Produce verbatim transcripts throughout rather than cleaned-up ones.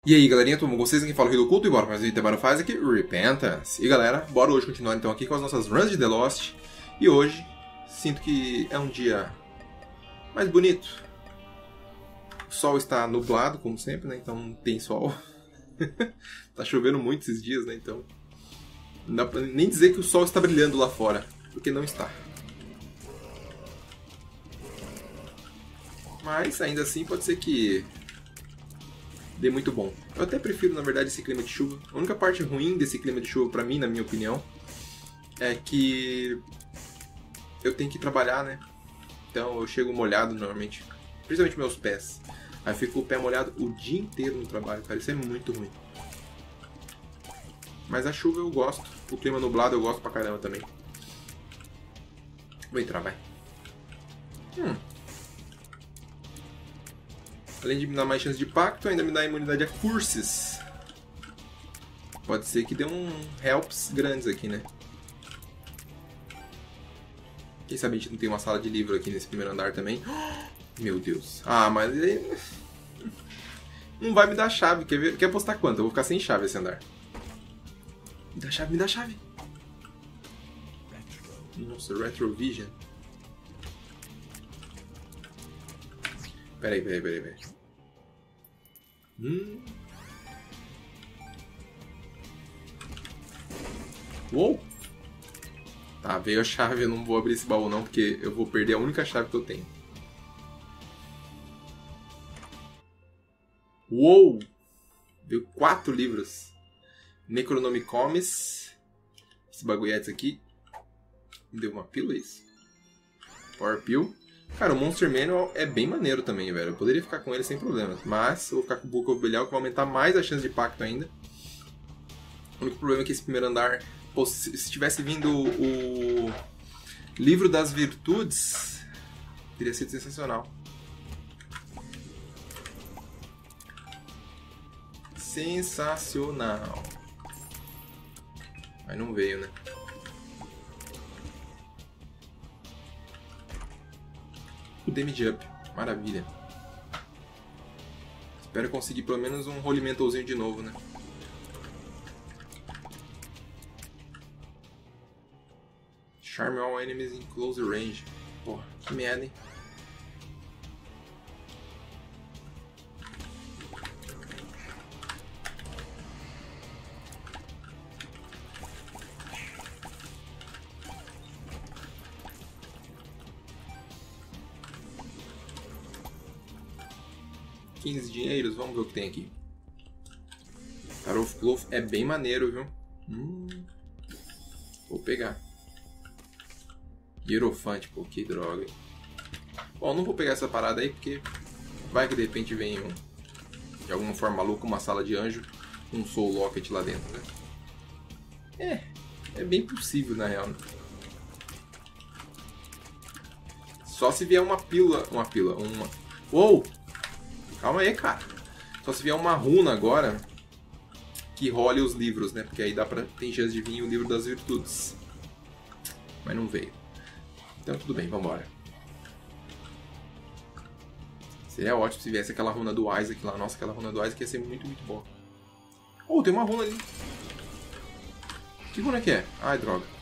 E aí galerinha, tudo bom com vocês? Aqui fala o Rei do Culto e bora mais um vídeo para faz aqui, Repentance. E galera, bora hoje continuar então aqui com as nossas runs de The Lost. E hoje, sinto que é um dia mais bonito. O sol está nublado, como sempre, né? Então não tem sol. Tá chovendo muito esses dias, né? Então não dá pra nem dizer que o sol está brilhando lá fora, porque não está. Mas ainda assim pode ser que dê muito bom. Eu até prefiro, na verdade, esse clima de chuva. A única parte ruim desse clima de chuva, pra mim, na minha opinião, é que eu tenho que trabalhar, né? Então eu chego molhado normalmente, principalmente meus pés. Aí eu fico com o pé molhado o dia inteiro no trabalho, cara. Isso é muito ruim. Mas a chuva eu gosto. O clima nublado eu gosto pra caramba também. Vou entrar, vai. Hum. Além de me dar mais chance de pacto, ainda me dá imunidade a curses. Pode ser que dê um helps grandes aqui, né? Quem sabe a gente não tem uma sala de livro aqui nesse primeiro andar também. Meu Deus. Ah, mas ele não vai me dar chave. Quer, ver? Quer apostar quanto? Eu vou ficar sem chave esse andar. Me dá chave, me dá chave. Nossa, Retrovision. Peraí, peraí, peraí, peraí. Hum. Uou! Tá, veio a chave, eu não vou abrir esse baú não, porque eu vou perder a única chave que eu tenho. Uou! Veio quatro livros. Necronomicomes. Esse bagulhetes aqui. Me deu uma pílula, isso? Power Pill. Cara, o Monster Manual é bem maneiro também, velho. Eu poderia ficar com ele sem problemas. Mas eu vou ficar com o Book of Belial, que vai aumentar mais a chance de pacto ainda. O único problema é que esse primeiro andar... Pô, se tivesse vindo o Livro das Virtudes, teria sido sensacional. Sensacional. Mas não veio, né? O Damage Up. Maravilha. Espero conseguir pelo menos um Holy Mentalzinho de novo, né? Charm all enemies in close range. Porra, que merda, hein? quinze dinheiros, vamos ver o que tem aqui. Tarot of Cloth é bem maneiro, viu? Hum, vou pegar. Hierofante, pô, que droga, hein? Bom, não vou pegar essa parada aí, porque vai que de repente vem um, de alguma forma maluca, uma sala de anjo, um Soul Locket lá dentro, né? É, é bem possível na real, né? Só se vier uma pílula, uma pílula, uma... Uou! Calma aí, cara. Só se vier uma runa agora que role os livros, né? Porque aí dá pra... tem chance de vir o Livro das Virtudes. Mas não veio. Então tudo bem, vambora. Seria ótimo se viesse aquela runa do Isaac lá. Nossa, aquela runa do Isaac ia ser muito, muito boa. Oh, tem uma runa ali. Que runa que é? Ai, droga.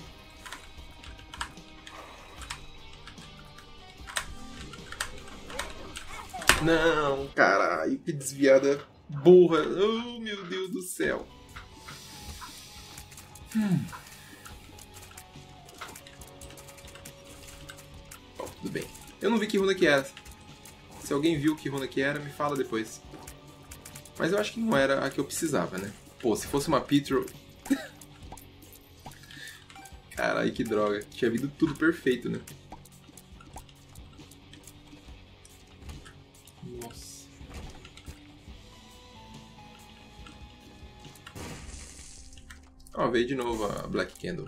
Não, caralho, que desviada burra. Oh, meu Deus do céu. Hum. Bom, tudo bem. Eu não vi que runa que era. Se alguém viu que runa que era, me fala depois. Mas eu acho que não era a que eu precisava, né? Pô, se fosse uma Petrol... Caralho, que droga. Tinha vindo tudo perfeito, né? Nossa. Ó, veio de novo a Black Candle.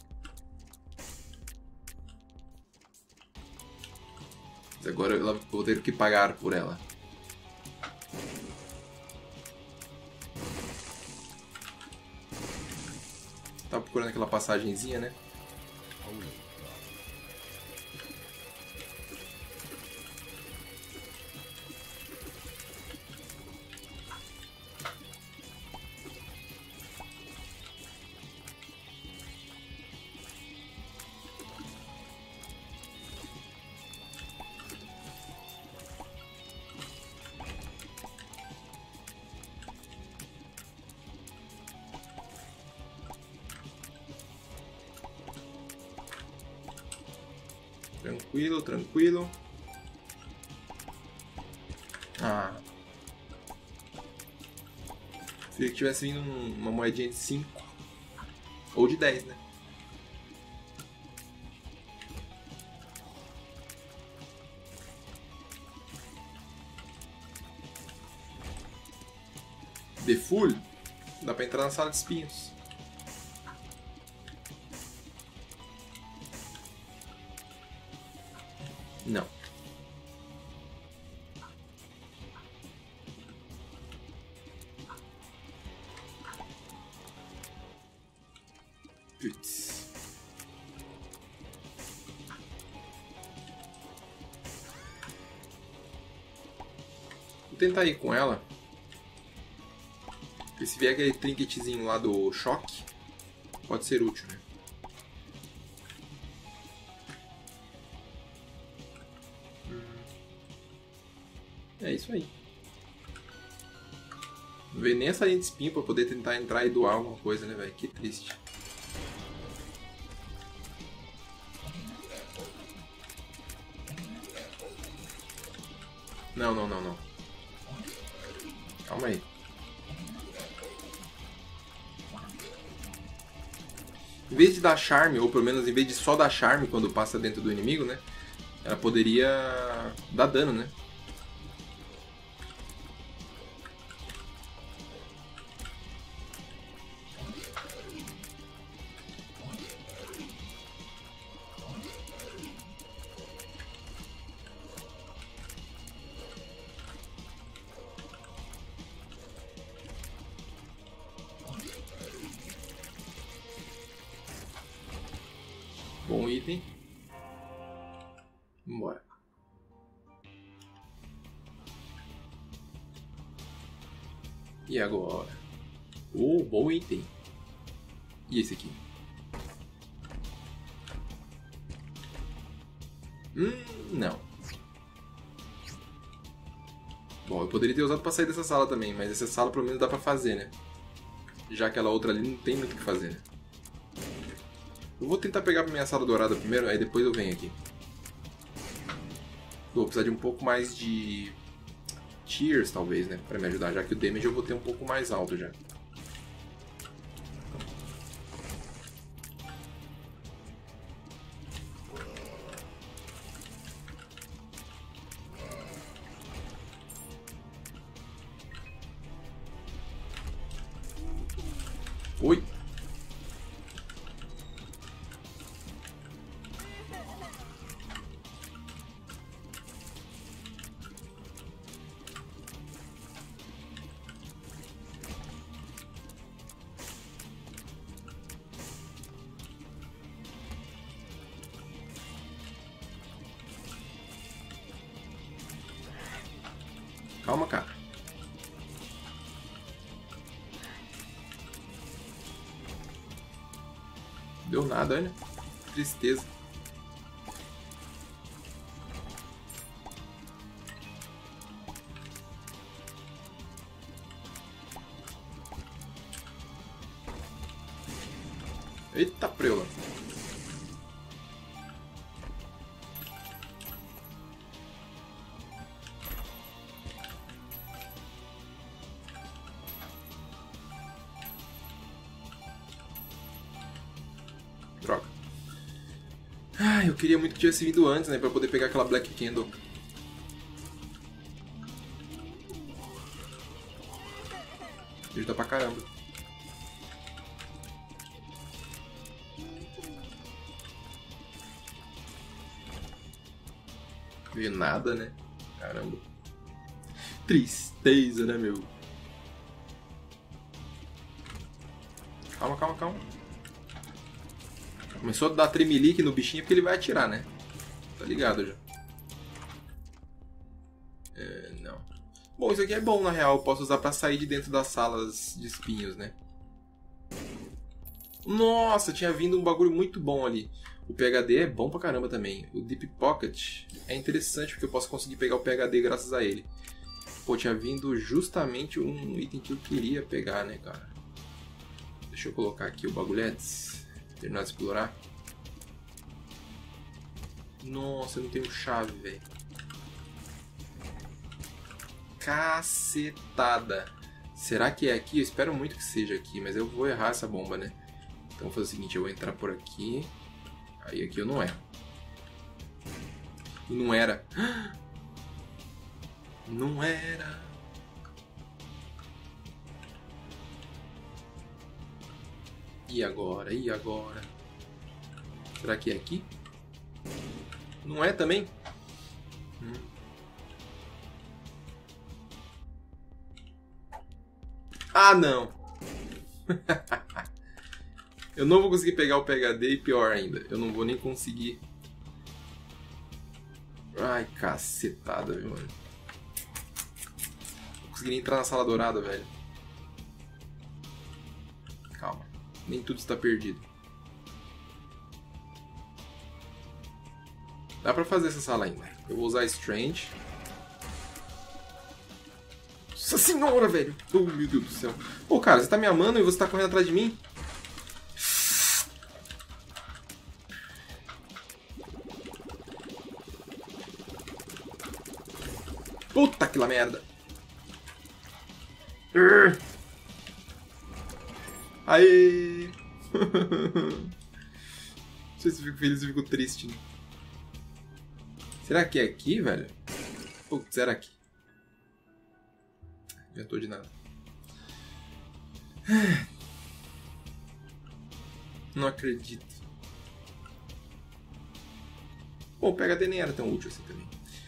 Mas agora eu vou ter que pagar por ela. Tava procurando aquela passagenzinha, né? Tranquilo, tranquilo. Ah. Queria que tivesse vindo uma moedinha de cinco. Ou de dez, né? The Full? Dá pra entrar na sala de espinhos. Não. Putz. Vou tentar ir com ela. Porque se vier aquele trinketzinho lá do choque, pode ser útil, né? É isso aí. Não veio nem essa linha de espinho pra poder tentar entrar e doar alguma coisa, né, velho? Que triste. Não, não, não, não. Calma aí. Em vez de dar charme, ou pelo menos em vez de só dar charme quando passa dentro do inimigo, né? Ela poderia dar dano, né? Bom item. Vambora. E agora? Oh, bom item. E esse aqui? Hum, não. Bom, eu poderia ter usado pra sair dessa sala também, mas essa sala pelo menos dá pra fazer, né? Já aquela outra ali não tem muito o que fazer, né? Eu vou tentar pegar minha sala dourada primeiro, aí depois eu venho aqui. Vou precisar de um pouco mais de tears, talvez, né? Pra me ajudar, já que o damage eu vou ter um pouco mais alto já. Oi! Calma, cara. Deu nada, olha. Tristeza. Eita preula. Droga. Ah, eu queria muito que tivesse vindo antes, né? Pra poder pegar aquela Black Candle. Ajuda pra caramba. Veio nada, né? Caramba. Tristeza, né, meu? Calma, calma, calma. Começou a dar tremelique no bichinho porque ele vai atirar, né? Tá ligado já. É, não. Bom, isso aqui é bom, na real. Eu posso usar pra sair de dentro das salas de espinhos, né? Nossa, tinha vindo um bagulho muito bom ali. O P H D é bom pra caramba também. O Deep Pocket é interessante porque eu posso conseguir pegar o P H D graças a ele. Pô, tinha vindo justamente um item que eu queria pegar, né, cara? Deixa eu colocar aqui o bagulhetes. Terminar de explorar. Nossa, eu não tenho chave, velho. Cacetada. Será que é aqui? Eu espero muito que seja aqui, mas eu vou errar essa bomba, né? Então vou fazer o seguinte, eu vou entrar por aqui. Aí aqui eu não erro. E não era. Não era. E agora? E agora? Será que é aqui? Não é também? Hum. Ah, não! Eu não vou conseguir pegar o P H D e pior ainda, eu não vou nem conseguir. Ai, cacetada, viu, mano? Não consegui nem entrar na sala dourada, velho. Calma, nem tudo está perdido. Dá pra fazer essa sala ainda. Eu vou usar Strange. Nossa senhora, velho! Oh, meu Deus do céu. Pô, cara, você tá me amando e você tá correndo atrás de mim? Puta que lá merda! Urgh. Aê! Não sei se eu fico feliz ou fico triste, né? Será que é aqui, velho? Putz, era aqui. Já tô de nada. Não acredito. Bom, o P H D nem era tão útil assim também.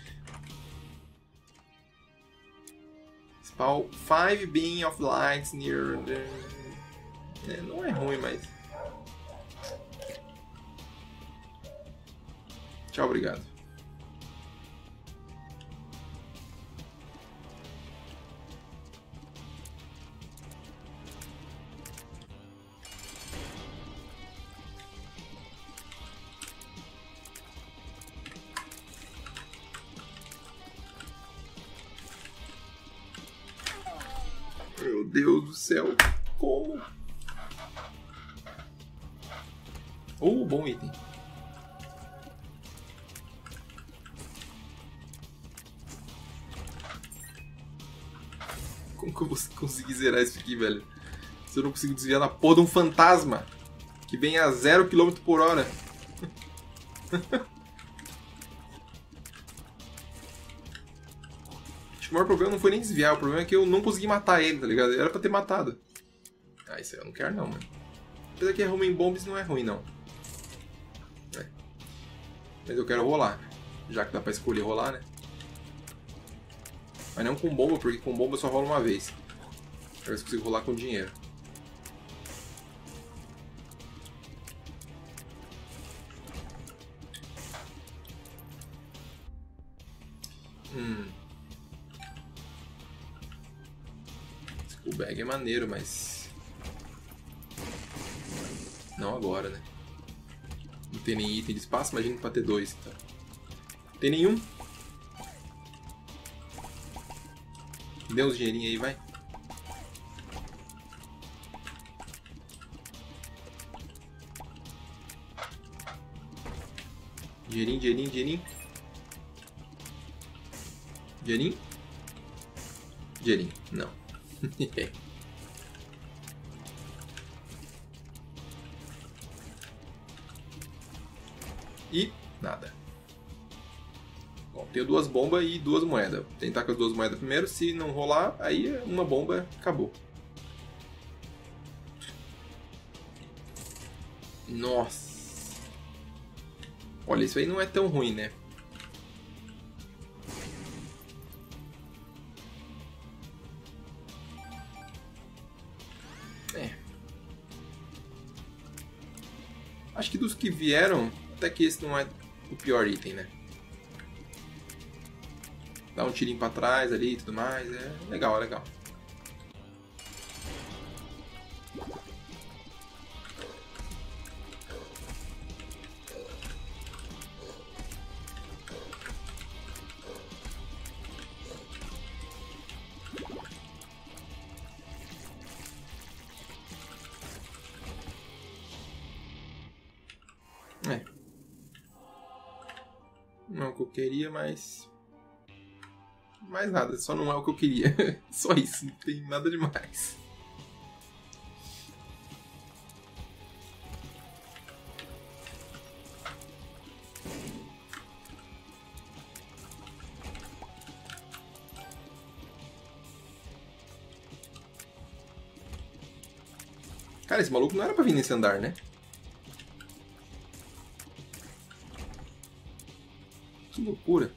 Spawn five beam of lights near the... É, não é ruim, mas... Tchau, obrigado. Meu Deus do céu. Como? Oh, bom item. Como que eu vou conseguir zerar isso aqui, velho? Se eu não consigo desviar na porra de um fantasma que vem a zero quilômetro por hora. Acho que o maior problema não foi nem desviar, o problema é que eu não consegui matar ele, tá ligado? Era pra ter matado. Ah, isso aí eu não quero não, mano. Apesar que Homing Bombs não é ruim, não. É. Mas eu quero rolar. Já que dá pra escolher rolar, né? Mas não com bomba, porque com bomba só rola uma vez. Pra ver se eu consigo rolar com dinheiro. Hum. O bag é maneiro, mas... Não agora, né? Não tem nem item de espaço, imagina pra ter dois, então. Não tem nenhum. Dê uns dinheirinhos aí, vai. Dinheirinho, dinheirinho, dinheirinho. Dinheirinho? Dinheirinho, não. E nada. Bom, tenho duas bombas e duas moedas. Vou tentar com as duas moedas primeiro. Se não rolar, aí uma bomba acabou. Nossa. Olha, isso aí não é tão ruim, né? É. Acho que dos que vieram, até que esse não é o pior item, né? Dá um tirinho pra trás ali e tudo mais. É legal, é legal. É. Não é o que eu queria, mas... Mais nada, só não é o que eu queria. Só isso, não tem nada demais. Cara, esse maluco não era pra vir nesse andar, né? Que loucura.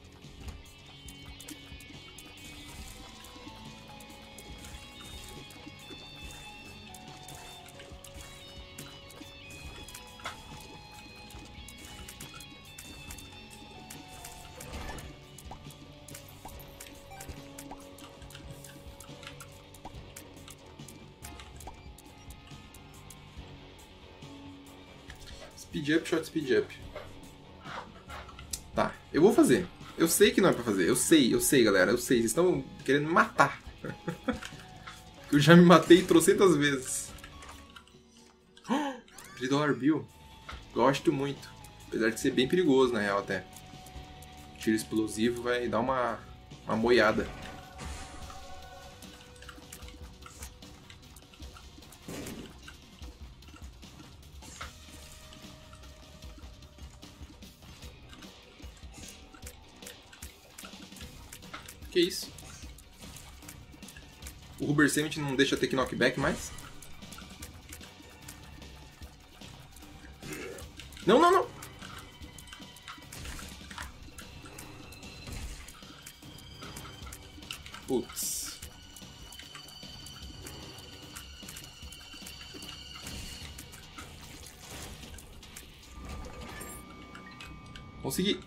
Speed up, shot speed up. Tá, eu vou fazer. Eu sei que não é pra fazer. Eu sei, eu sei, galera. Eu sei. Vocês estão querendo me matar. Eu já me matei trocentas vezes. three dollar bill. Gosto muito. Apesar de ser bem perigoso, na real, até. Tiro explosivo vai dar uma, uma moiada. Que isso? O Rubber Cement não deixa ter que knockback mais? Não, não, não! Putz. Consegui.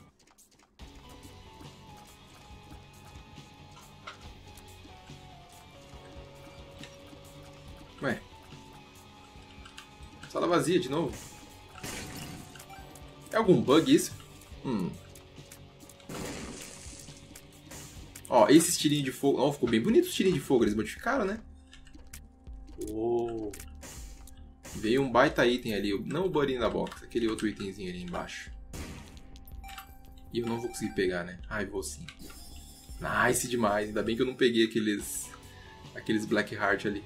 Ué. Sala vazia de novo. É algum bug isso? Hum. Ó, esses tirinhos de fogo... Ó, ficou bem bonito os tirinhos de fogo. Eles modificaram, né? Oh. Veio um baita item ali. Não o buddy da box. Aquele outro itemzinho ali embaixo. E eu não vou conseguir pegar, né? Ai, vou sim. Nice demais. Ainda bem que eu não peguei aqueles... Aqueles Black Heart ali.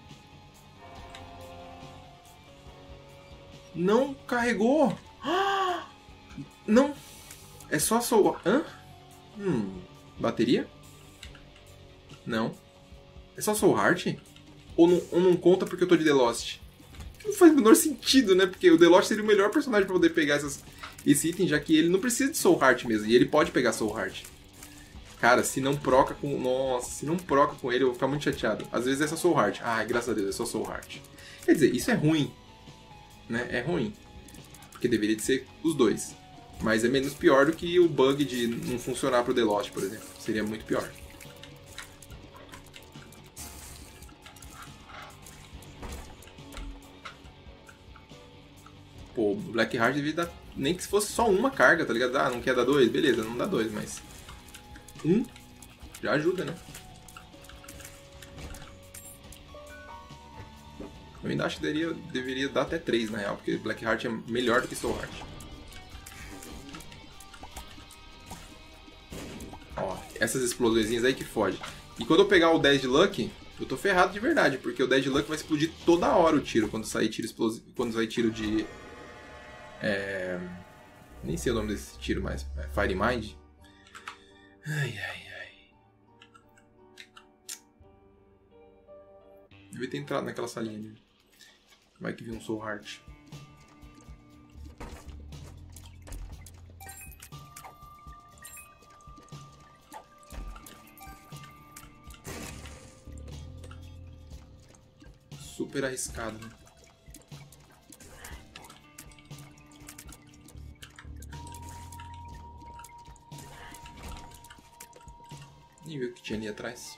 Não carregou! Não! É só Soul... Hã? Hum... Bateria? Não. É só Soul Heart? Ou não, ou não conta porque eu tô de The Lost? Não faz o menor sentido, né? Porque o The Lost seria o melhor personagem pra poder pegar essas, esse item, já que ele não precisa de Soul Heart mesmo. E ele pode pegar Soul Heart. Cara, se não proca com... Nossa, se não proca com ele, eu vou ficar muito chateado. Às vezes é só Soul Heart. Ai, graças a Deus, é só Soul Heart. Quer dizer, isso é ruim. Né? É ruim. Porque deveria de ser os dois. Mas é menos pior do que o bug de não funcionar pro The Lost, por exemplo. Seria muito pior. Pô, o Black Heart devia dar... Nem que se fosse só uma carga, tá ligado? Ah, não quer dar dois? Beleza, não dá dois, mas... Um já ajuda, né? Eu ainda acho que deveria, deveria dar até três, na real. Porque Black Heart é melhor do que Soul Heart. Ó, essas explosõezinhas aí que fogem. E quando eu pegar o dez de Luck, eu tô ferrado de verdade, porque o dez de Luck vai explodir toda hora o tiro, quando sair tiro explosivo, quando sair tiro de... É... Nem sei o nome desse tiro mais, é Fire Mind. Ai, ai, ai. Devia ter entrado naquela salinha ali. Vai que viu um Soul Heart. Super arriscado, né? Nem viu o que tinha ali atrás.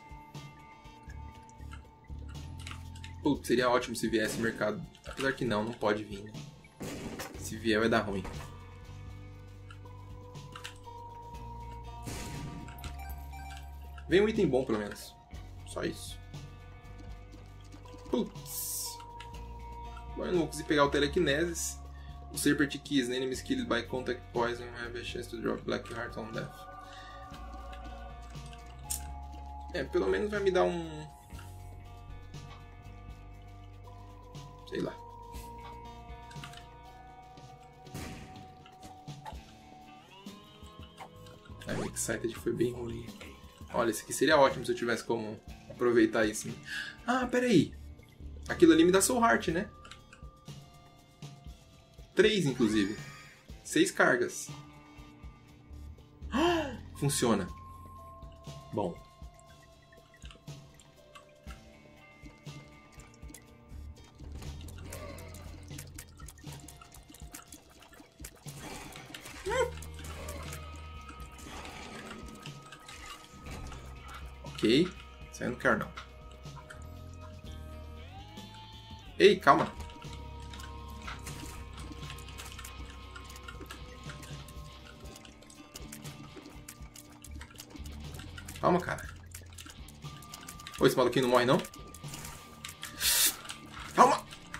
Putz, seria ótimo se viesse mercado. Apesar que não, não pode vir, né? Se vier vai dar ruim. Vem um item bom pelo menos. Só isso. Putz. Agora eu não vou conseguir pegar o Telekinesis. Serpent Keys, enemies killed by contact poison have a chance to drop Black Heart on death. É, pelo menos vai me dar um... sei lá. A Excited foi bem ruim. Olha, esse aqui seria ótimo se eu tivesse como aproveitar isso. Né? Ah, peraí. Aquilo ali me dá Soul Heart, né? Três, inclusive. Seis cargas. Funciona. Bom. Ok. Isso aí eu não quero, não. Ei, calma. Calma, cara. Ô, esse maluquinho não morre, não? Calma!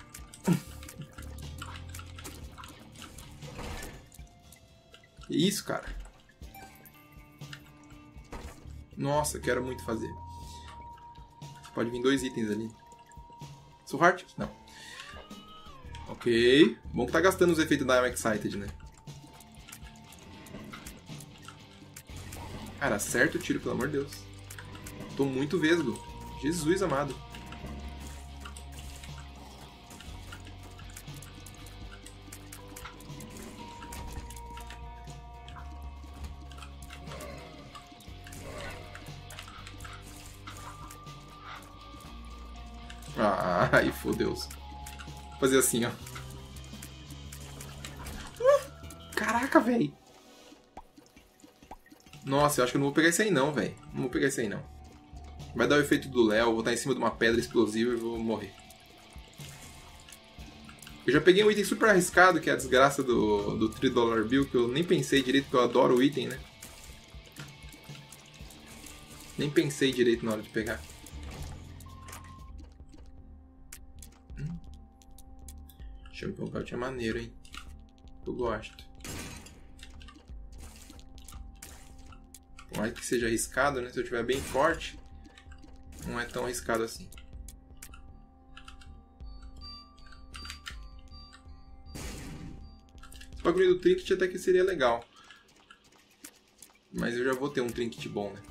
Que isso, cara? Nossa, quero muito fazer. Pode vir dois itens ali. Soul Heart? Não. Ok. Bom que tá gastando os efeitos da I'm Excited, né? Cara, acerta o tiro, pelo amor de Deus. Tô muito vesgo. Jesus amado. Ah, ai, fodeu-se. Vou fazer assim, ó. Uh, caraca, velho. Nossa, eu acho que eu não vou pegar isso aí não, velho. Não vou pegar isso aí não. Vai dar o efeito do Léo, vou estar em cima de uma pedra explosiva e vou morrer. Eu já peguei um item super arriscado, que é a desgraça do, do three dollar bill, que eu nem pensei direito, porque eu adoro o item, né? Nem pensei direito na hora de pegar. Hum. Champion Belt é maneiro, hein? Eu gosto. Por mais que seja arriscado, né? Se eu tiver bem forte, não é tão arriscado assim. Esse bagulho do trinket até que seria legal. Mas eu já vou ter um trinket bom, né?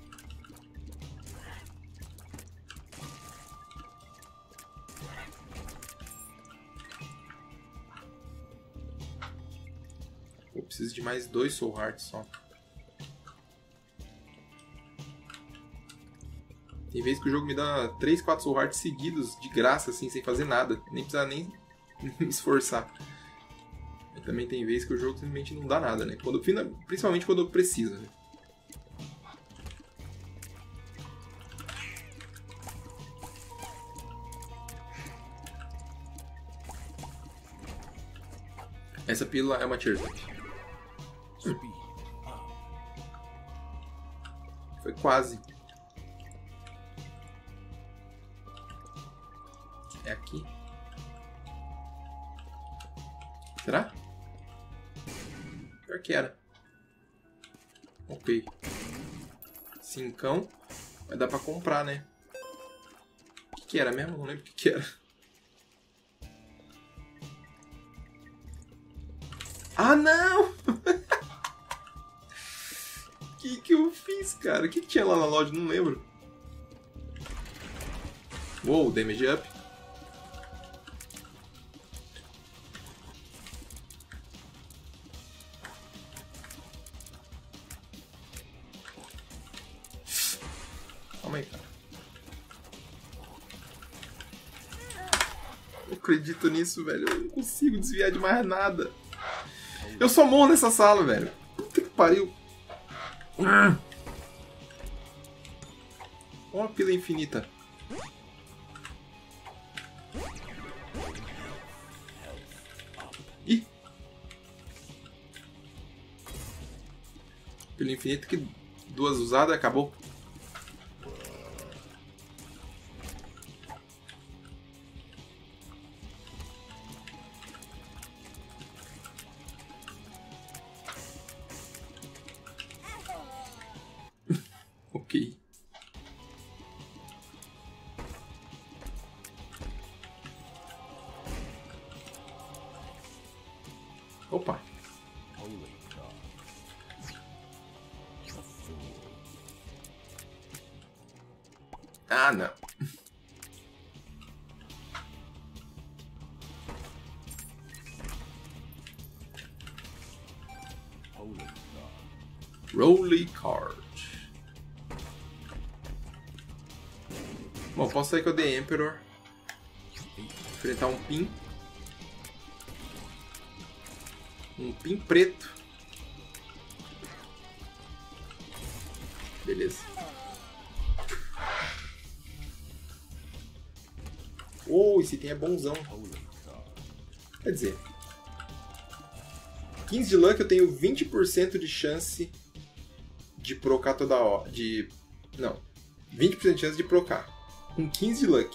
Eu preciso de mais dois Soul Hearts só. Tem vezes que o jogo me dá três, quatro Soul Hearts seguidos, de graça, assim, sem fazer nada. Nem precisa nem me esforçar. E também tem vezes que o jogo simplesmente não dá nada, né? Quando, principalmente quando eu preciso, né? Essa pílula é uma Teardrop. Hum. Foi quase. É aqui. Será? Pior que era. Ok. Cincão. Vai dar pra comprar, né? O que, que era mesmo? Não lembro o que, que era. Ah, não! O que, que eu fiz, cara? O que, que tinha lá na loja? Não lembro. Uou, damage up. Calma aí, cara. Eu acredito nisso, velho. Eu não consigo desviar de mais nada. Eu só morro nessa sala, velho. Puta que pariu. Olha uma pila infinita. Ih! Pila infinita que duas usadas acabou. Opa. Ah, não. Rolly Card. Bom, posso sair com a The Emperor. Enfrentar um Pin. Um Pin preto. Beleza. Oh, esse item é bonzão. Quer dizer, quinze de luck, eu tenho vinte por cento de chance de procar toda hora. De. Não. vinte por cento de chance de procar. Com quinze de luck.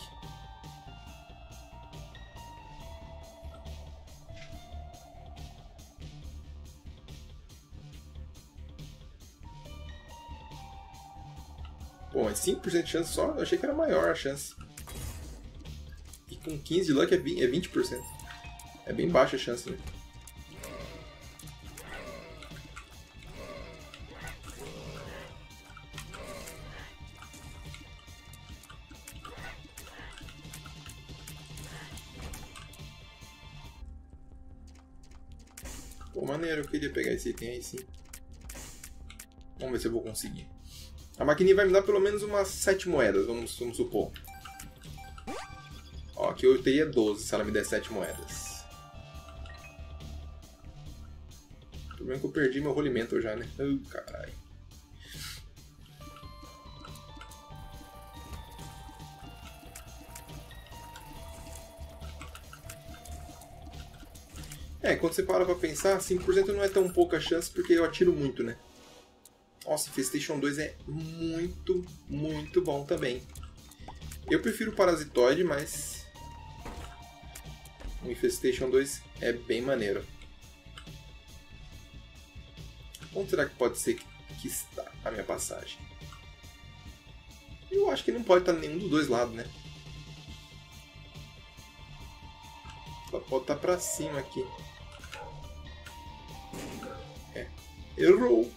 Bom, é cinco por cento de chance só? Eu achei que era maior a chance. E com quinze de luck é vinte por cento. É bem baixa a chance, né? Pô, maneiro, eu queria pegar esse item aí sim. Vamos ver se eu vou conseguir. A maquininha vai me dar pelo menos umas sete moedas, vamos, vamos supor. Ó, aqui eu teria doze se ela me der sete moedas. O problema é que eu perdi meu rolimento já, né? Ai, caralho. É, quando você para pra pensar, cinco por cento não é tão pouca chance porque eu atiro muito, né? Nossa, Infestation dois é muito, muito bom também. Eu prefiro o Parasitoid, mas o Infestation dois é bem maneiro. Onde será que pode ser que está a minha passagem? Eu acho que não pode estar nenhum dos dois lados, né? Só pode estar pra cima aqui. É. Errou!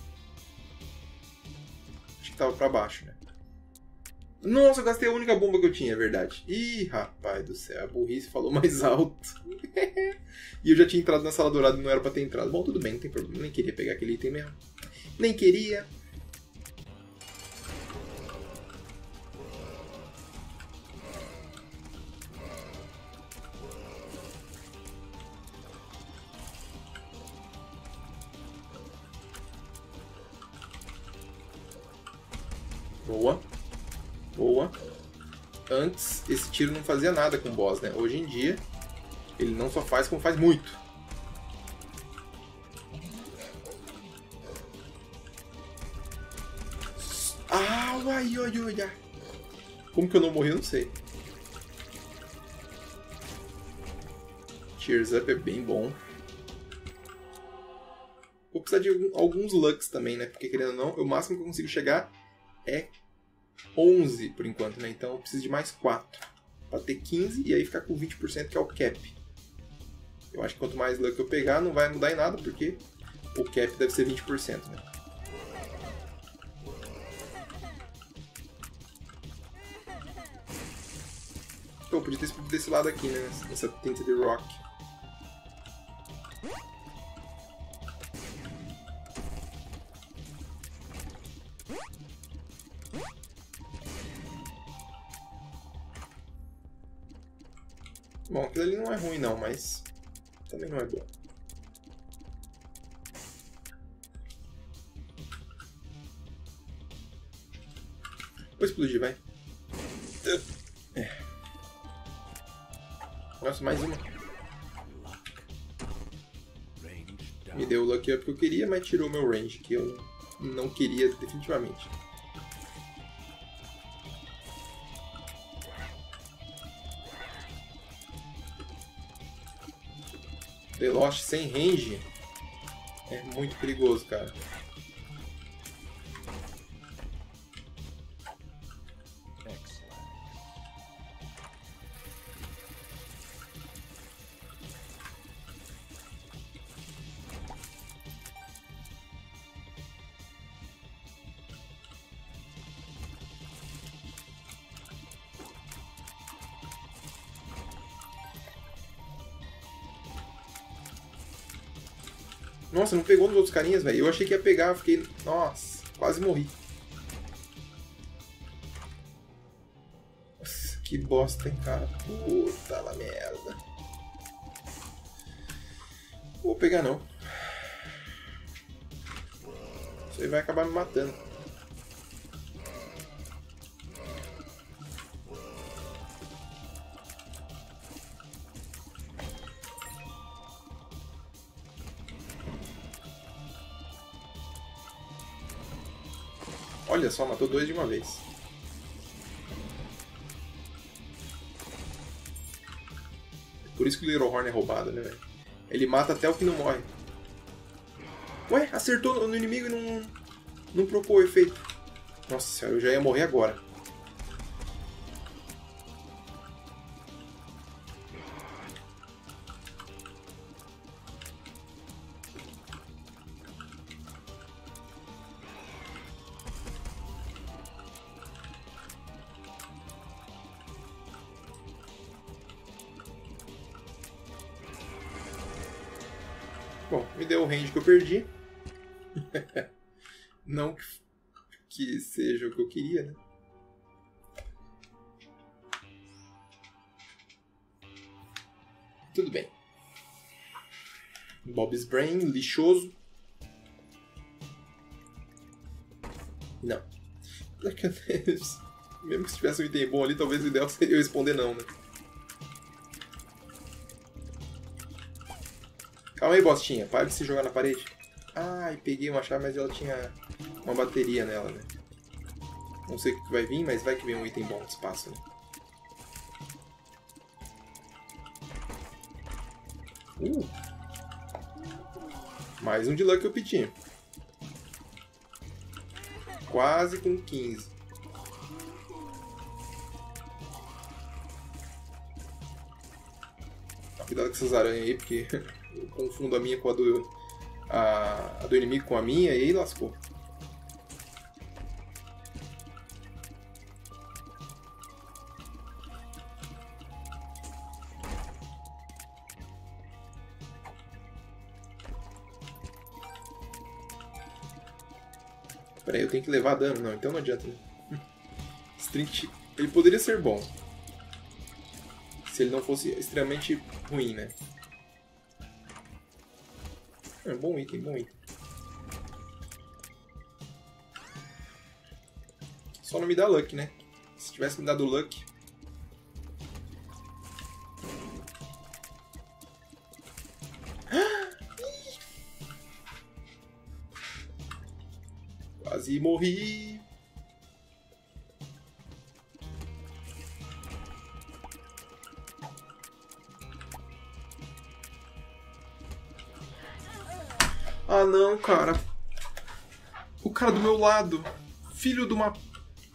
Acho que tava pra baixo, né? Nossa, eu gastei a única bomba que eu tinha, é verdade. Ih, rapaz do céu, a burrice falou mais alto. E eu já tinha entrado na sala dourada e não era pra ter entrado. Bom, tudo bem, não tem problema. Nem queria pegar aquele item mesmo. Nem queria. Boa. Boa. Antes, esse tiro não fazia nada com o boss, né? Hoje em dia, ele não só faz, como faz muito. Ah, ai, ai, ai, ai. Como que eu não morri, eu não sei. Cheers Up é bem bom. Vou precisar de alguns lucks também, né? Porque, querendo ou não, o máximo que eu consigo chegar é onze por enquanto, né? Então eu preciso de mais quatro para ter quinze e aí ficar com vinte por cento, que é o cap. Eu acho que quanto mais luck eu pegar, não vai mudar em nada, porque o cap deve ser vinte por cento, né? Pô, eu podia ter explodido desse lado aqui, né? Nessa tinta de rock. Bom, aquilo ali não é ruim não, mas também não é bom. Vou explodir, vai. É. Nossa, mais uma. Me deu o luck up que eu queria, mas tirou meu range, que eu não queria definitivamente. The Lost sem range é muito perigoso, cara. Nossa, não pegou nos outros carinhas, velho. Eu achei que ia pegar, fiquei... Nossa, quase morri. Nossa, que bosta, hein, cara. Puta la merda. Vou pegar, não. Isso aí vai acabar me matando. Olha só, matou dois de uma vez. Por isso que o Little Horn é roubado, né, velho? Ele mata até o que não morre. Ué, acertou no inimigo e não, não propôs o efeito. Nossa senhora, eu já ia morrer agora. Bom, me deu o range que eu perdi. Não que seja o que eu queria, né? Tudo bem. Bob's Brain, lixoso. Não. Mesmo que se tivesse um item bom ali, talvez o ideal seria eu responder não, né? Calma aí, bostinha. Para de se jogar na parede. Ai, peguei uma chave, mas ela tinha uma bateria nela, né? Não sei o que vai vir, mas vai que vem um item bom de espaço, né? Uh! Mais um de Lucky eu pedi. Quase com quinze. Cuidado com essas aranhas aí, porque eu confundo a minha com a do, a, a do inimigo com a minha e aí lascou. Peraí, eu tenho que levar dano. Não, então não adianta, né? Strink, ele poderia ser bom. Se ele não fosse extremamente ruim, né? É, bom item, bom item. Só não me dá luck, né? Se tivesse me dado luck... Quase morri. Ah não, cara. O cara do meu lado. Filho de uma...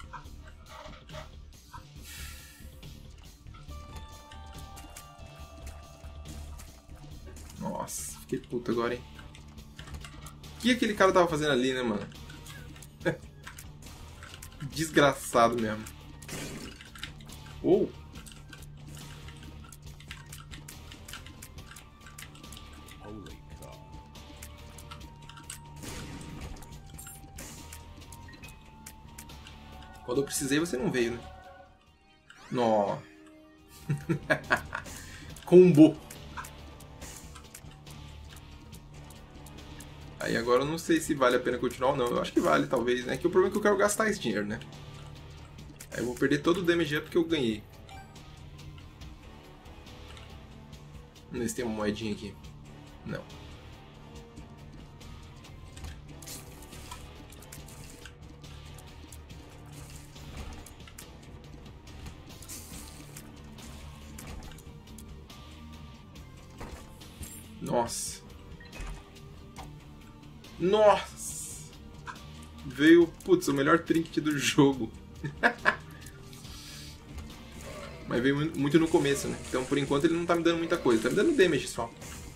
Nossa, fiquei puto agora, hein. O que aquele cara tava fazendo ali, né, mano? Desgraçado mesmo. Oh. Quando eu precisei, você não veio, né? Nó. Combo. Aí agora eu não sei se vale a pena continuar ou não. Eu acho que vale, talvez, né? Que o problema é que eu quero gastar esse dinheiro, né? Aí eu vou perder todo o damage up que eu ganhei. Vamos ver se tem uma moedinha aqui. Não. Nossa. Nossa. Veio, putz, o melhor trinket do jogo. Mas veio muito no começo, né? Então por enquanto ele não tá me dando muita coisa. Tá me dando damage só.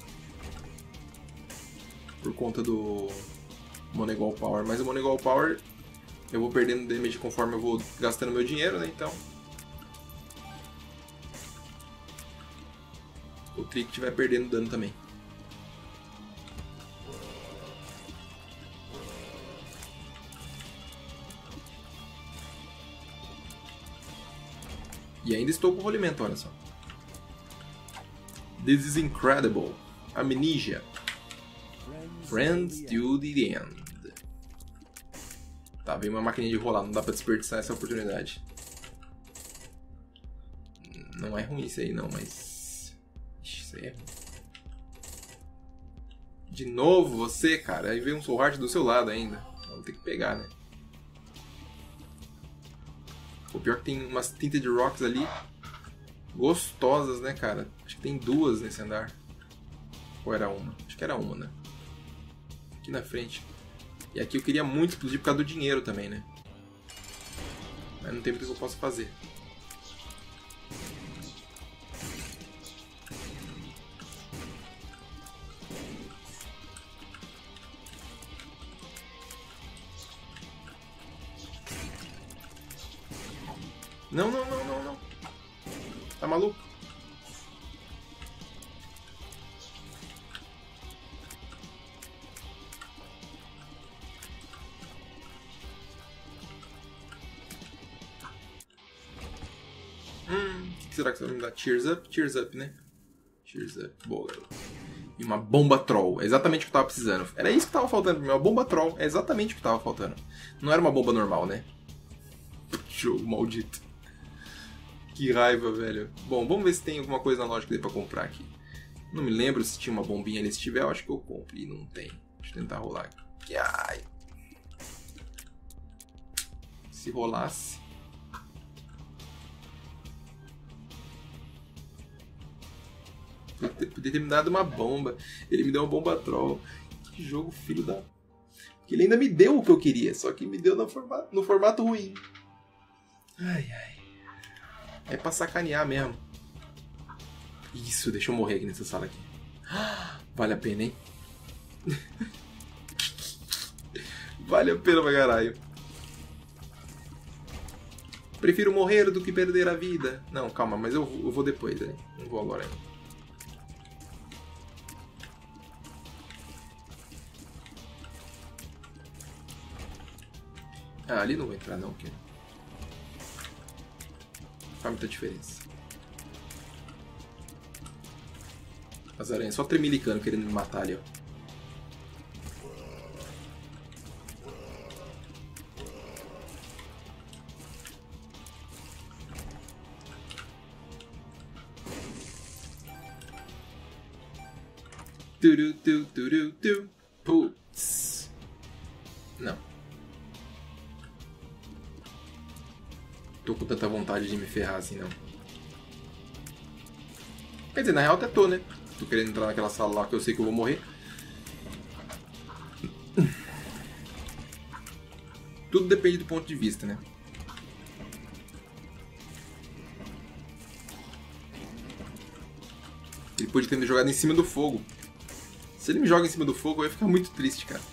Por conta do Moneygall Power. Mas o Moneygall Power eu vou perdendo damage conforme eu vou gastando meu dinheiro, né? Então... o Trinket vai perdendo dano também. E ainda estou com o rolimento, olha só. This is incredible. Amnesia. Friends to the end. Tá, veio uma maquininha de rolar, não dá pra desperdiçar essa oportunidade. Não é ruim isso aí não, mas... Ixi, isso aí é ruim. De novo você, cara. Aí veio um Soul Heart do seu lado ainda. Vou ter que pegar, né? O pior é que tem umas Tinted Rocks ali gostosas, né, cara? Acho que tem duas nesse andar. Ou era uma? Acho que era uma, né? Aqui na frente. E aqui eu queria muito explodir por causa do dinheiro também, né? Mas não tem muito que eu possa fazer. Não, não, não, não, não. Tá maluco? Hum, o que será que você vai me dar? Cheers up? Cheers up, né? Cheers up. Boa, garoto. E uma bomba troll. É exatamente o que eu tava precisando. Era isso que tava faltando pra mim. Uma bomba troll. É exatamente o que tava faltando. Não era uma bomba normal, né? Jogo maldito. Que raiva, velho. Bom, vamos ver se tem alguma coisa na loja que dê pra comprar aqui. Não me lembro se tinha uma bombinha ali. Se tiver, eu acho que eu compro. E não tem. Deixa eu tentar rolar aqui. Ai. Se rolasse. Podia ter me dado uma bomba. Ele me deu uma bomba troll. Que jogo filho da... Porque ele ainda me deu o que eu queria. Só que me deu no formato, no formato ruim. Ai, ai. É pra sacanear mesmo. Isso, deixa eu morrer aqui nessa sala aqui. Vale a pena, hein? Vale a pena pra caralho. Prefiro morrer do que perder a vida. Não, calma, mas eu, eu vou depois, né? Não vou agora ainda. Ah, ali não vou entrar não, porque... faz muita diferença. As aranhas só tremilicando, querendo me matar ali, ó. Turu, tu, turu, tu. Putz. Não. Tô com tanta vontade de me ferrar assim, não. Quer dizer, na real até tô, né? Tô querendo entrar naquela sala lá que eu sei que eu vou morrer. Tudo depende do ponto de vista, né? Ele pode ter me jogado em cima do fogo. Se ele me joga em cima do fogo, eu ia ficar muito triste, cara.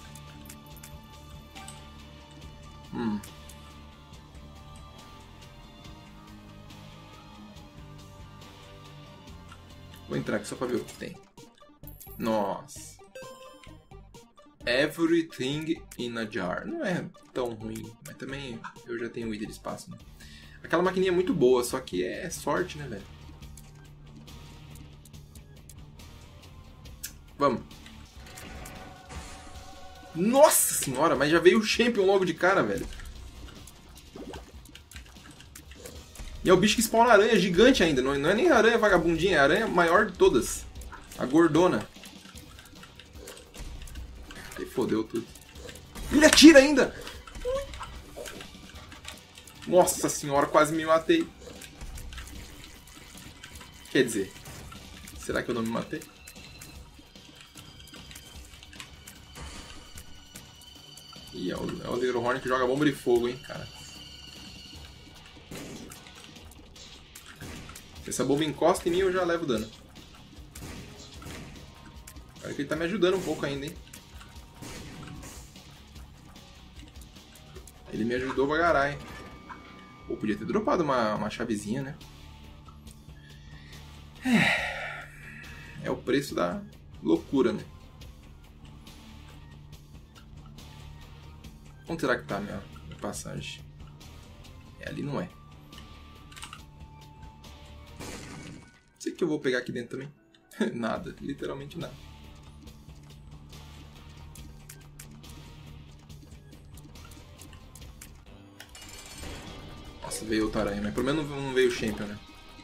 Hum. Vou entrar aqui só pra ver o que tem. Nossa. Everything in a jar. Não é tão ruim, mas também eu já tenho ido de espaço, né? Aquela maquininha é muito boa, só que é sorte, né, velho? Vamos. Nossa senhora, mas já veio o Champion logo de cara, velho. E é o bicho que spawna aranha gigante ainda. Não é nem aranha vagabundinha, é a aranha maior de todas. A gordona. Aí fodeu tudo. Ele atira ainda! Nossa senhora, quase me matei. Quer dizer, será que eu não me matei? E é o, é o Little Horn que joga bomba de fogo, hein, cara. Se essa bomba encosta em mim, eu já levo dano. Olha que ele tá me ajudando um pouco ainda, hein. Ele me ajudou pra caralho. Pô, podia ter dropado uma, uma chavezinha, né? É. É o preço da loucura, né? Onde será que tá a minha, minha passagem? É, ali não é. Sei que eu vou pegar aqui dentro também. Nada, literalmente nada. Nossa, veio outra aranha, mas pelo menos não veio o Champion, né?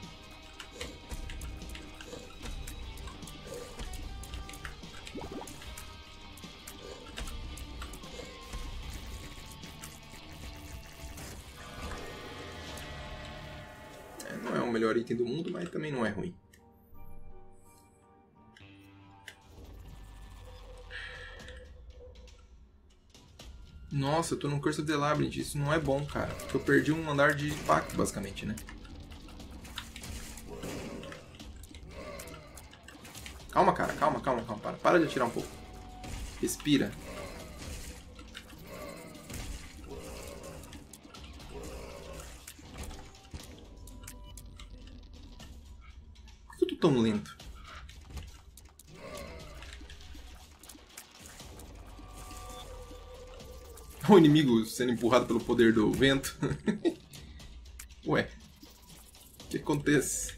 É, não é o melhor item do mundo, mas também não é ruim. Nossa, eu tô no Curse of the Labyrinth, isso não é bom, cara. Porque eu perdi um andar de impacto, basicamente, né? Calma, cara, calma, calma, calma. Para, para de atirar um pouco. Respira. Por que eu tô tão lento? O inimigo sendo empurrado pelo poder do vento. Ué, o que acontece?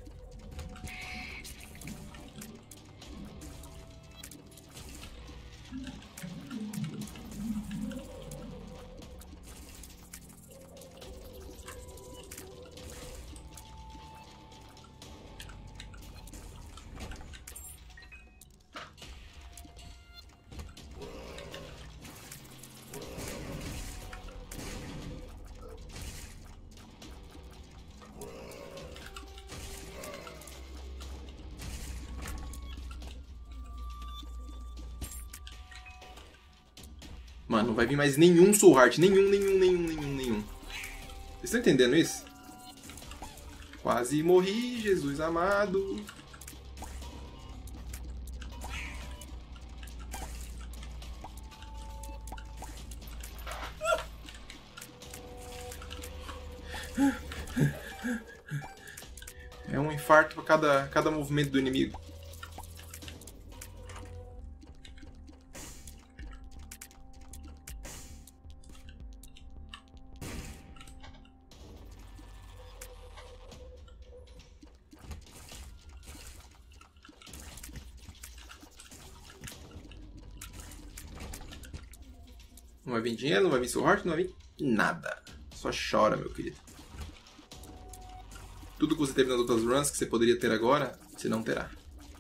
Mano, não vai vir mais nenhum Soul Heart. Nenhum, nenhum, nenhum, nenhum, nenhum. Vocês estão entendendo isso? Quase morri, Jesus amado. É um infarto para cada, cada movimento do inimigo. Não vai vir dinheiro, não vai vir Soul Heart, não vai vir nada. Só chora, meu querido. Tudo que você teve nas outras runs que você poderia ter agora, você não terá.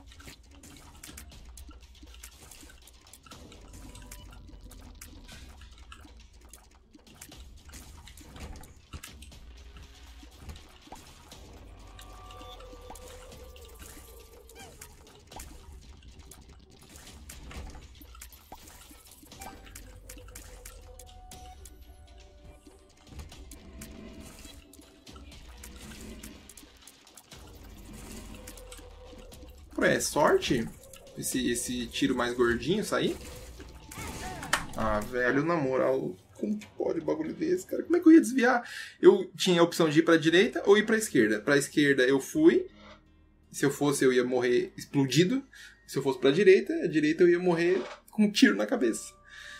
É sorte esse, esse tiro mais gordinho sair? Ah, velho, na moral, como que pode um bagulho desse, cara? Como é que eu ia desviar? Eu tinha a opção de ir pra direita ou ir pra esquerda. Pra esquerda eu fui. Se eu fosse, eu ia morrer explodido. Se eu fosse pra direita, a direita eu ia morrer com um tiro na cabeça.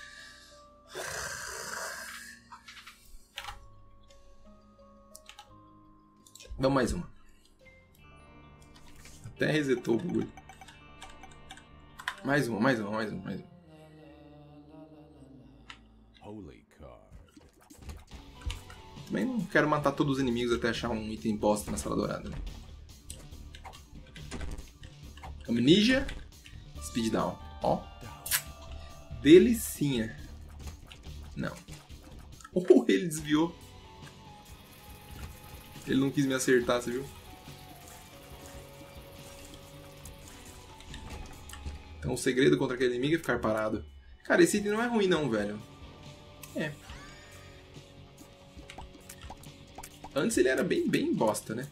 Vamos mais uma. Até resetou o bagulho. Mais uma, mais uma, mais uma, mais uma. Também não quero matar todos os inimigos até achar um item bosta na sala dourada, né? Amnesia. Speed down. Ó. Delicinha. Não. Oh, ele desviou. Ele não quis me acertar, você viu? Então o segredo contra aquele inimigo é ficar parado. Cara, esse item não é ruim não, velho. É. Antes ele era bem, bem bosta, né?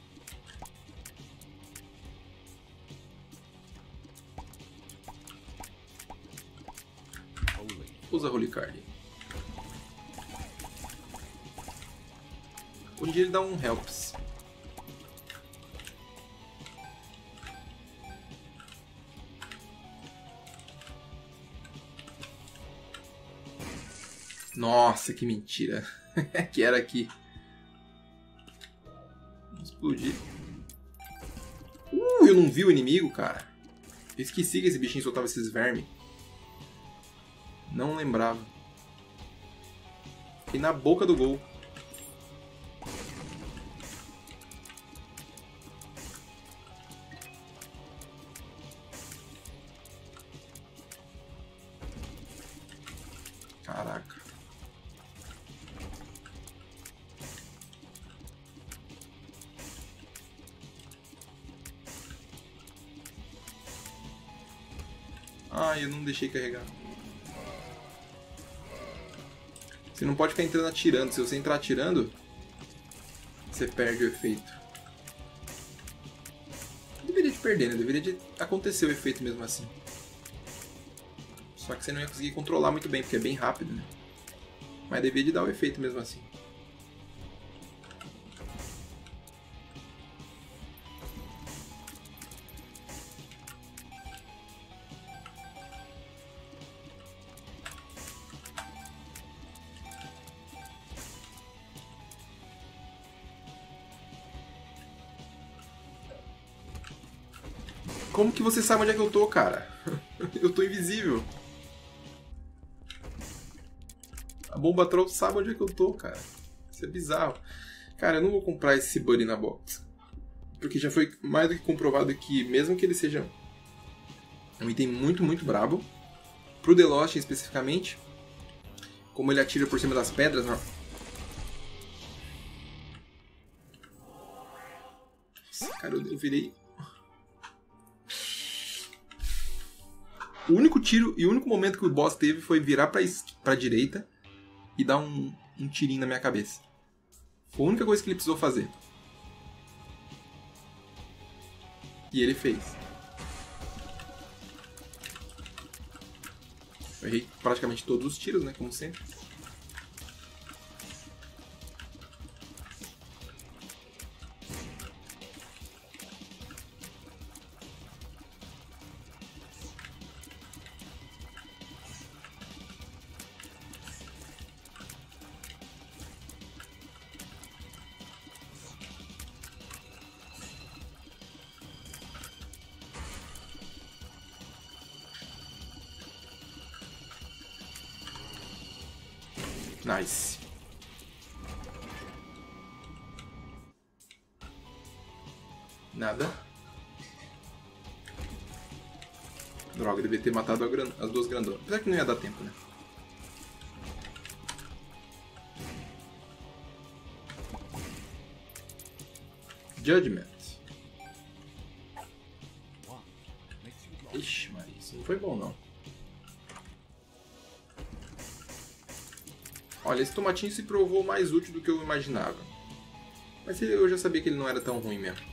Usa Holy Card. Um dia ele dá um Helps. Nossa, que mentira. Que era aqui. Vamos explodir. Uh, eu eu não vi o inimigo, cara? Eu esqueci que esse bichinho soltava esses vermes. Não lembrava. Fiquei na boca do gol. Caraca. Ah, eu não deixei carregar. Você não pode ficar entrando atirando. Se você entrar atirando, você perde o efeito. Deveria de perder, né? Deveria de acontecer o efeito mesmo assim. Só que você não ia conseguir controlar muito bem, porque é bem rápido, né? Mas deveria de dar o efeito mesmo assim. Como que você sabe onde é que eu tô, cara? Eu tô invisível. A Bomba Troll sabe onde é que eu tô, cara. Isso é bizarro. Cara, eu não vou comprar esse Buddy na box. Porque já foi mais do que comprovado que, mesmo que ele seja um item muito, muito brabo, pro The Lost especificamente, como ele atira por cima das pedras... Não... Nossa, cara, eu virei... O único tiro e o único momento que o boss teve foi virar pra, pra direita e dar um, um tirinho na minha cabeça. Foi a única coisa que ele precisou fazer. E ele fez. Eu errei praticamente todos os tiros, né? Como sempre. Nice. Nada. Droga, devia ter matado a gran... as duas grandonas. Apesar que não ia dar tempo, né? Judgment. Ixi, Maria, isso não foi bom, não. Olha, esse tomatinho se provou mais útil do que eu imaginava. Mas eu já sabia que ele não era tão ruim mesmo.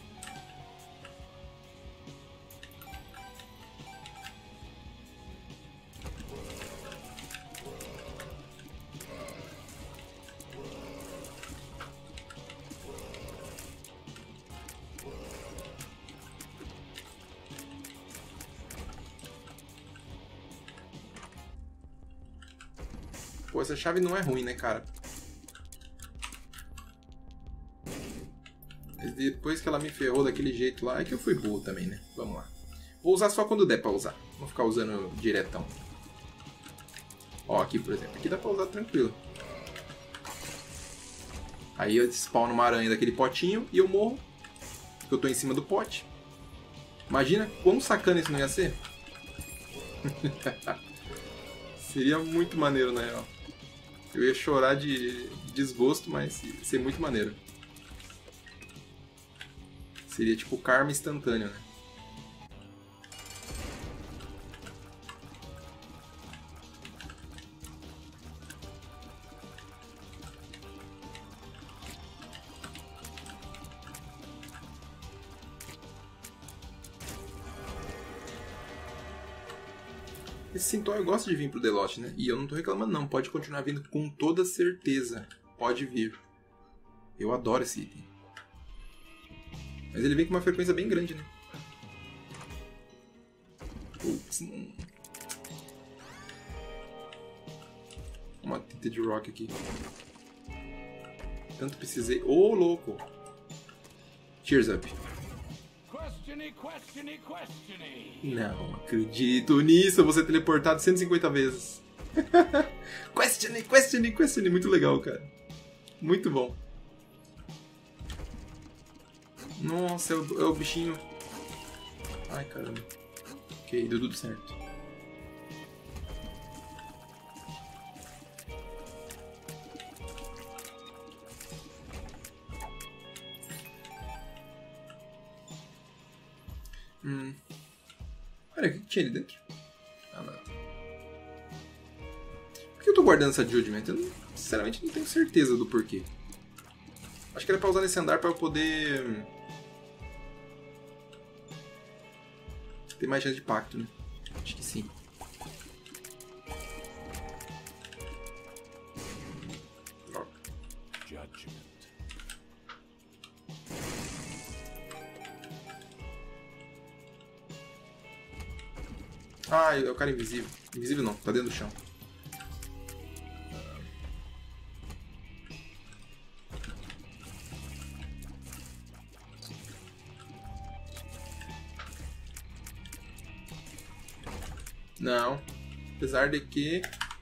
Pô, essa chave não é ruim, né, cara? Mas depois que ela me ferrou daquele jeito lá, é que eu fui burro também, né? Vamos lá. Vou usar só quando der pra usar. Não vou ficar usando diretão. Ó, aqui, por exemplo. Aqui dá pra usar tranquilo. Aí eu spawno uma aranha daquele potinho e eu morro. Porque eu tô em cima do pote. Imagina quão sacana isso não ia ser. Seria muito maneiro, na real. Eu ia chorar de desgosto, mas ia ser muito maneiro. Seria tipo karma instantâneo, né? Esse Sintóio gosta de vir pro The Lost, né? E eu não tô reclamando não, pode continuar vindo com toda certeza. Pode vir. Eu adoro esse item. Mas ele vem com uma frequência bem grande, né? Putz, não... Uma tinta de rock aqui. Tanto precisei... Ô, oh, louco! Cheers up. Questiony, questiony, questiony. Não acredito nisso, eu vou ser teleportado cento e cinquenta vezes. Questiony, questiony, questiony. Muito legal, cara. Muito bom. Nossa, é o, é o bichinho. Ai, caramba. Ok, deu tudo certo. Hum. Olha, o que tinha ali dentro? Ah, não. Por que eu tô guardando essa Judgment? Eu não, sinceramente não tenho certeza do porquê. Acho que era pra usar nesse andar pra eu poder ter mais chance de pacto, né? Acho que sim. Droga. Judgment. Ah, é o cara invisível. Invisível não, tá dentro do chão. Não. Apesar de que...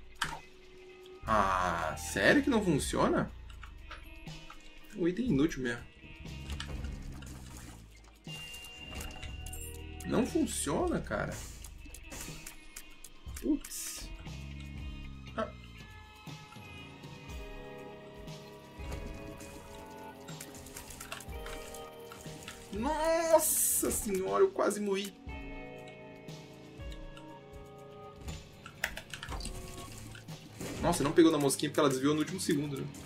Ah, sério que não funciona? O item inútil mesmo. Não funciona, cara. Putz. Ah. Nossa senhora, eu quase morri. Nossa, não pegou na mosquinha porque ela desviou no último segundo, né?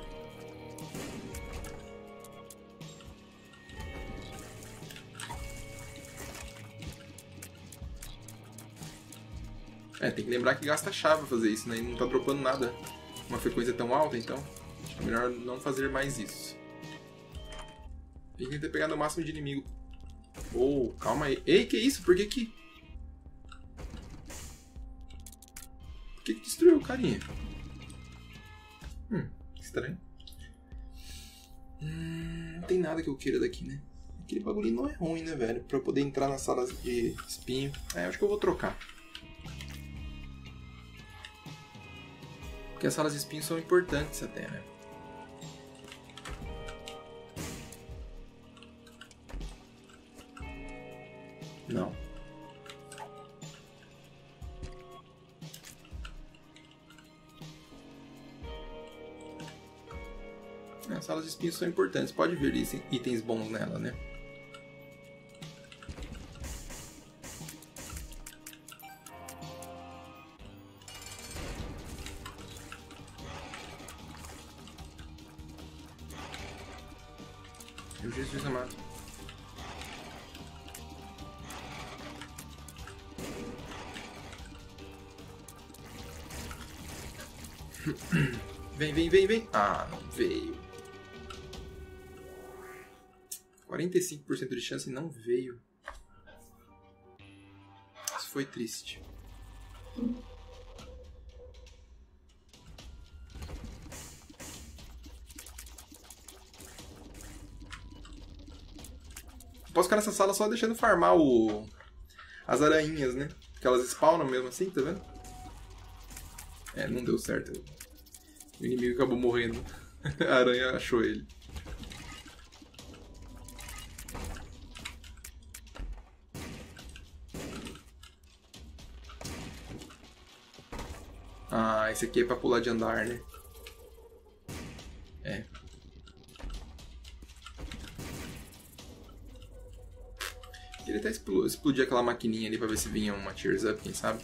É, tem que lembrar que gasta chave pra fazer isso, né? E não tá dropando nada. Uma frequência tão alta, então acho que é melhor não fazer mais isso. Tem que tentar pegar no máximo de inimigo. Oh, calma aí. Ei, que isso? Por que que... Por que que destruiu o carinha? Hum, estranho. Hum, não tem nada que eu queira daqui, né? Aquele bagulho não é ruim, né, velho? Pra eu poder entrar nas salas de espinho. É, acho que eu vou trocar. Porque as salas de espinho são importantes até, né? Não. As salas de espinhos são importantes. Pode ver itens bons nela, né? Meu Jesus amado. Vem, vem, vem, vem. Ah, não veio. quarenta e cinco por cento de chance e não veio. Isso foi triste. Posso ficar nessa sala só deixando farmar o... as aranhas, né? Porque elas spawnam mesmo assim, tá vendo? É, não deu certo. O inimigo acabou morrendo. A aranha achou ele. Ah, esse aqui é pra pular de andar, né? É. Queria até explodir aquela maquininha ali pra ver se vinha uma Tears Up, quem sabe?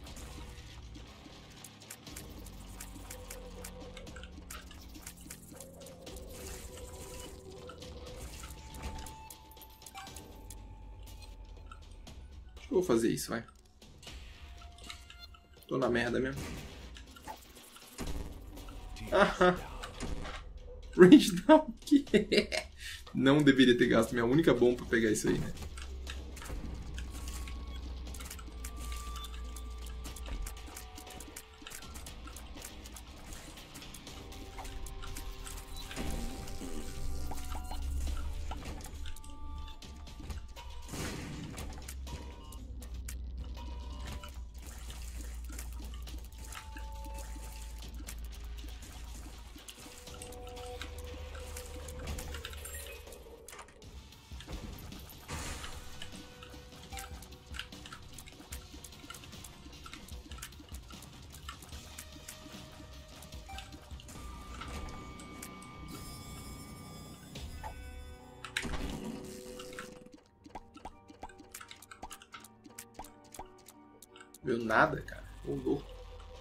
Acho que eu vou fazer isso, vai. Tô na merda mesmo. Ah, range down. Não deveria ter gasto minha única bomba pra pegar isso aí, né? Viu nada, cara. Ô, louco.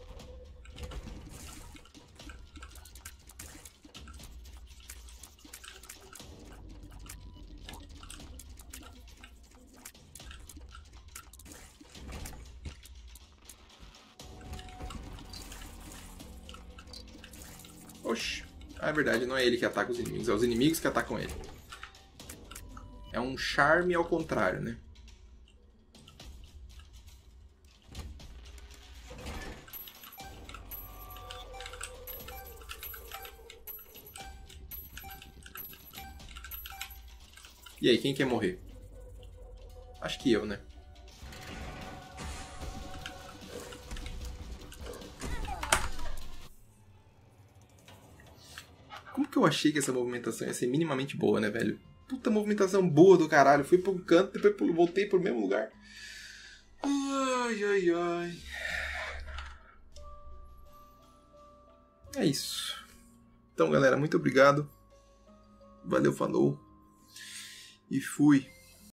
Oxi. Ah, é verdade, não é ele que ataca os inimigos, é os inimigos que atacam ele. É um charme ao contrário, né? E aí, quem quer morrer? Acho que eu, né? Como que eu achei que essa movimentação ia ser minimamente boa, né, velho? Puta movimentação boa do caralho. Fui pro canto, depois voltei pro mesmo lugar. Ai, ai, ai. É isso. Então, galera, muito obrigado. Valeu, falou. E fui.